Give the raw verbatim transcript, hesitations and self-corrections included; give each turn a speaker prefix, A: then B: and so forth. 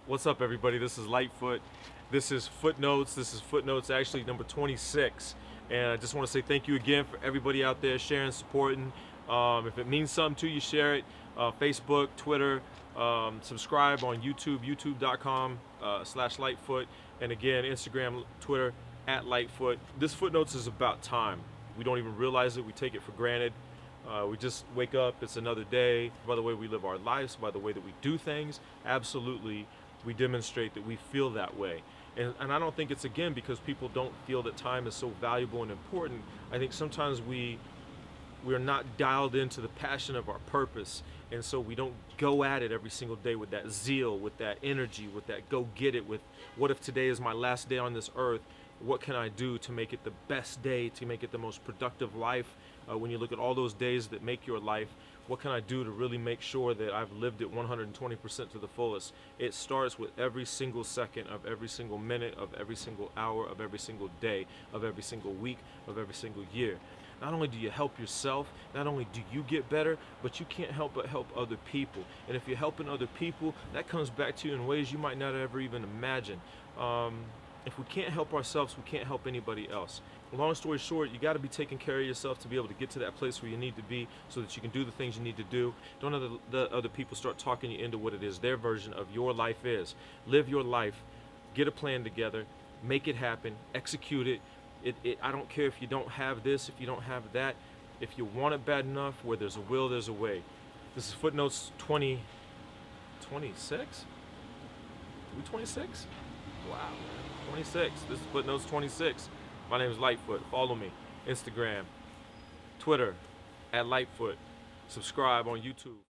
A: What's up, everybody? This is Litefoot. This is Footnotes. This is Footnotes, actually number twenty-six. And I just want to say thank you again for everybody out there sharing, supporting. Um, if it means something to you, share it. Uh, Facebook, Twitter, um, subscribe on YouTube, youtube dot com uh, slash Litefoot. And again, Instagram, Twitter, at Litefoot. This Footnotes is about time. We don't even realize it. We take it for granted. Uh, we just wake up, it's another day. By the way we live our lives, by the way that we do things, absolutely we demonstrate that we feel that way. And, and I don't think it's, again, because people don't feel that time is so valuable and important. I think sometimes we, we're not dialed into the passion of our purpose, and so we don't go at it every single day with that zeal, with that energy, with that go get it, with what if today is my last day on this earth? What can I do to make it the best day, to make it the most productive life? Uh, when you look at all those days that make your life, what can I do to really make sure that I've lived it one hundred twenty percent to the fullest? It starts with every single second of every single minute of every single hour of every single day of every single week of every single year. Not only do you help yourself, not only do you get better, but you can't help but help other people. And if you're helping other people, that comes back to you in ways you might not ever even imagine. Um, If we can't help ourselves, we can't help anybody else. Long story short, you got to be taking care of yourself to be able to get to that place where you need to be so that you can do the things you need to do. Don't let the, the other people start talking you into what it is their version of your life is. Live your life, get a plan together, make it happen, execute it. It, it. I don't care if you don't have this, if you don't have that. If you want it bad enough, where there's a will, there's a way. This is Footnotes twenty, twenty-six? We twenty-six? Wow. twenty-six. This is Footnotes twenty-six. My name is Litefoot. Follow me. Instagram, Twitter, at Litefoot. Subscribe on YouTube.